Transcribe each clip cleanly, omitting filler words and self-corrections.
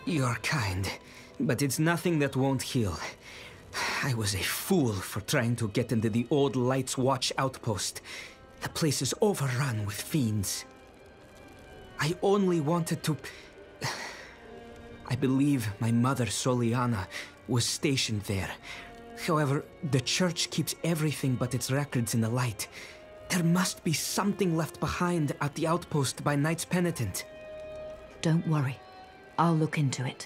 You're kind, but it's nothing that won't heal. I was a fool for trying to get into the old Light's Watch outpost. The place is overrun with fiends. I only wanted to... I believe my mother, Soliana, was stationed there. However, the church keeps everything but its records in the light. There must be something left behind at the outpost by Knights Penitent. Don't worry. I'll look into it.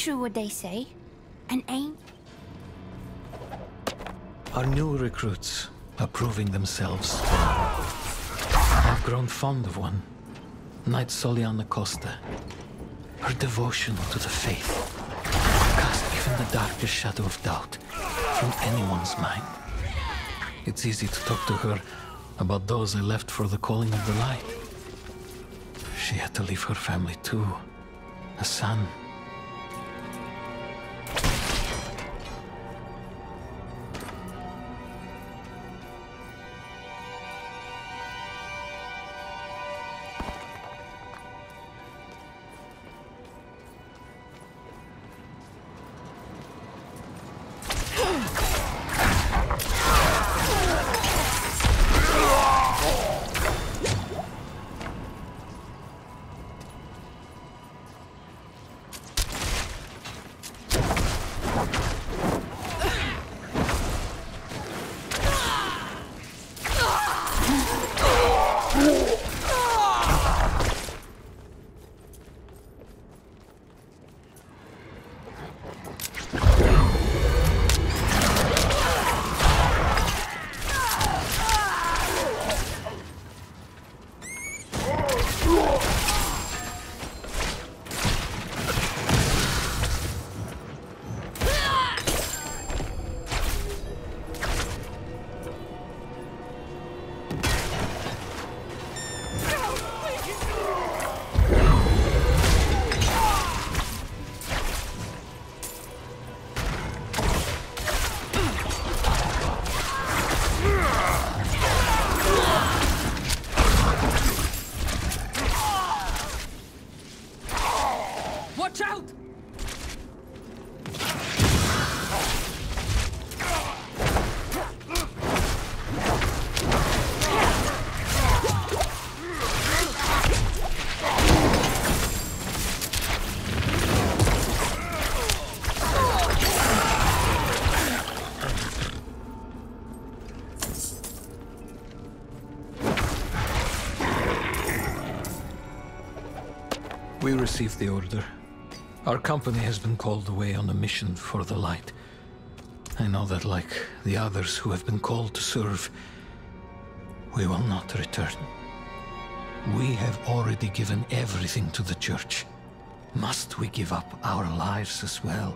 true what they say? An aim? Our new recruits are proving themselves. I've grown fond of one, Knight Soliana Costa. Her devotion to the faith cast even the darkest shadow of doubt from anyone's mind. It's easy to talk to her about those I left for the calling of the light. She had to leave her family too, a son. Watch out! We received the order. Our company has been called away on a mission for the light. I know that, like the others who have been called to serve, we will not return. We have already given everything to the Church. Must we give up our lives as well?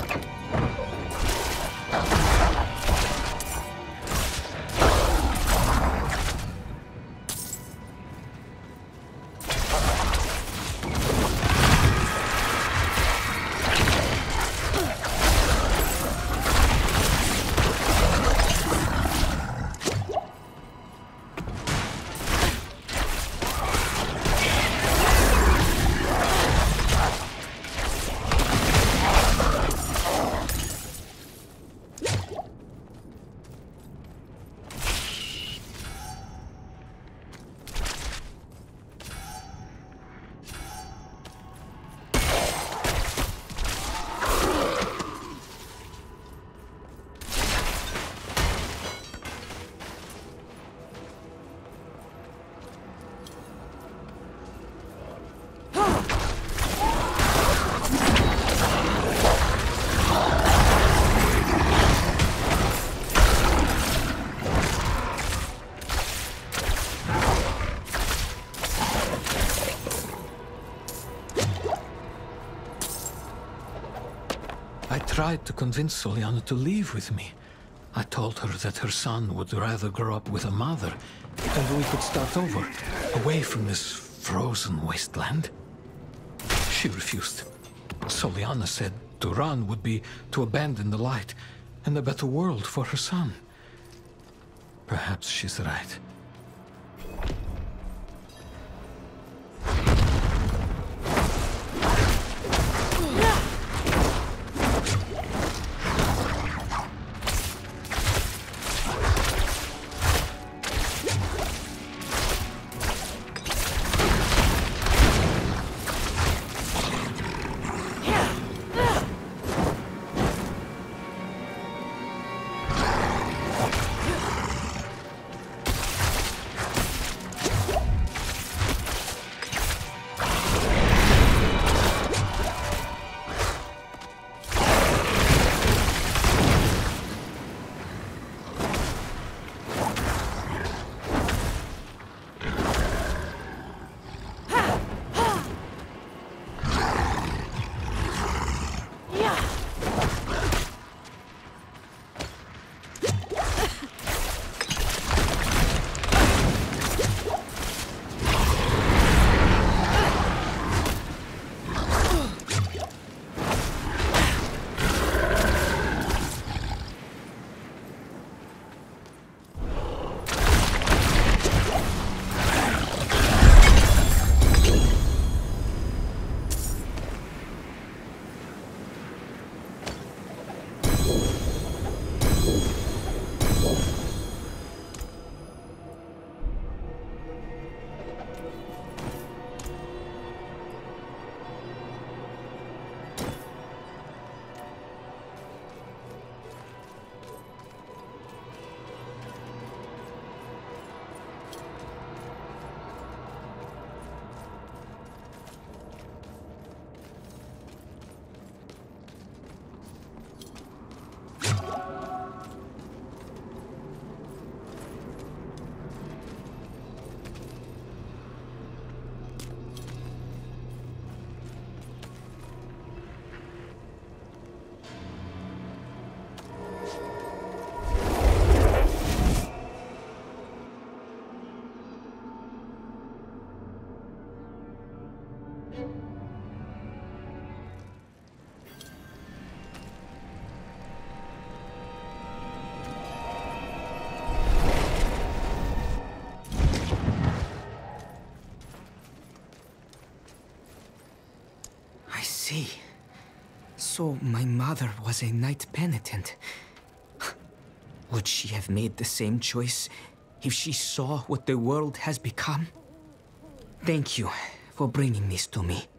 I tried to convince Soliana to leave with me. I told her that her son would rather grow up with a mother, and we could start over, away from this frozen wasteland. She refused. Soliana said to run would be to abandon the light and a better world for her son. Perhaps she's right. See. So my mother was a knight penitent. Would she have made the same choice if she saw what the world has become? Thank you for bringing this to me.